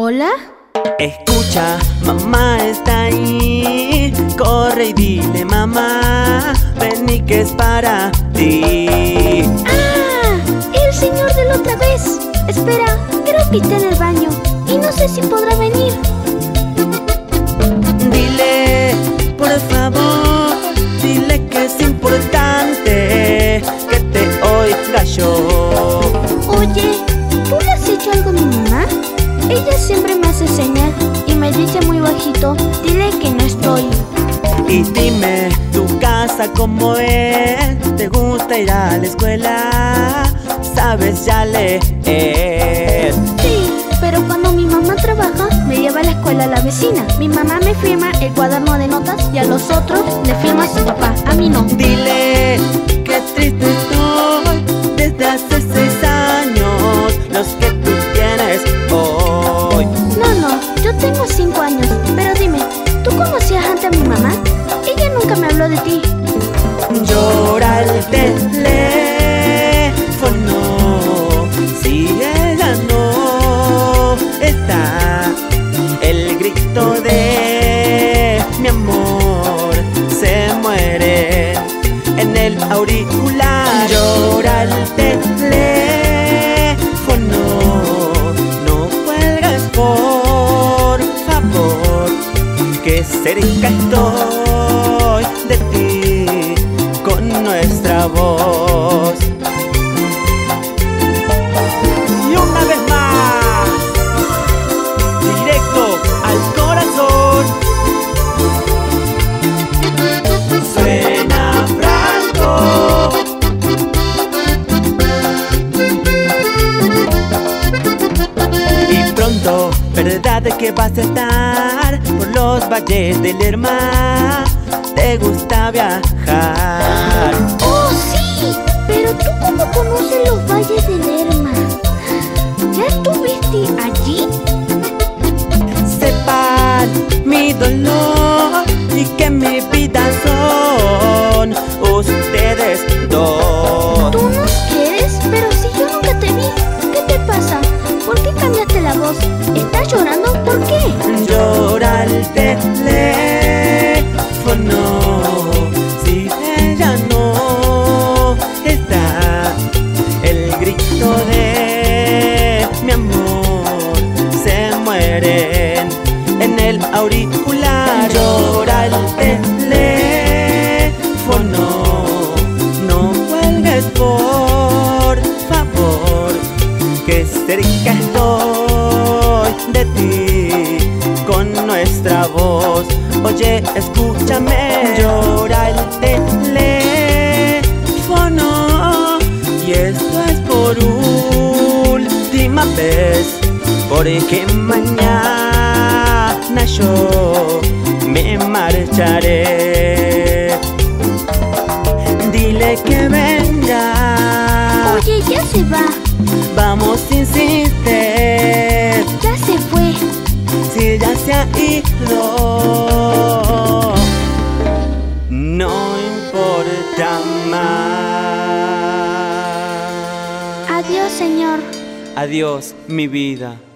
¿Hola? Escucha, mamá está ahí. Corre y dile, mamá, vení que es para ti. ¡Ah! El señor de la otra vez. Espera, creo que está en el baño y no sé si podrá venir. Dile, por favor, dile que es importante que te oiga yo. Oye, ¿tú le has hecho algo a mi mamá? Ella siempre me hace señal y me dice muy bajito, dile que no estoy. Y dime, tu casa cómo es, ¿te gusta ir a la escuela? ¿Sabes ya leer? Sí, pero cuando mi mamá trabaja, me lleva a la escuela a la vecina. Mi mamá me firma el cuaderno de notas y a los otros le firma su papá, a mí no. Dile que triste estoy desde hace 6 años, los que tú tienes hoy. No, yo tengo 5 años, pero dime, ¿tú conocías antes a mi mamá? Ella nunca me habló de ti. Llora el teléfono, si ella no está, el grito de mi amor se muere en el auricular. Llora el teléfono, no cuelgues por favor, que cerca estoy de ti con nuestra voz. Y una vez más, directo al corazón, suena Franco. Y pronto, ¿verdad que vas a estar por los valles del Lerma? ¿Te gusta viajar? ¡Oh, sí! Pero ¿tú cómo conoces los valles de Lerma? ¿Ya estuviste allí? Sepan mi dolor y que mi vida son ustedes dos. ¿Tú nos quieres? Pero si yo nunca te vi. ¿Qué te pasa? ¿Por qué cambiaste la voz? ¿Estás llorando? ¿Por qué? Llora el teléfono, si ella no está, el grito de mi amor se muere en el auricular. Llora el teléfono, no cuelgues por favor, que cerca estoy de ti con nuestra voz. Oye, escúchame, llora el teléfono, y esto es por última vez, porque mañana yo me marcharé. Dile que venga. Oye, ya se va. Vamos, insiste, Ya se fue. si ya se ha ido, no importa más. Adiós, señor. Adiós, mi vida.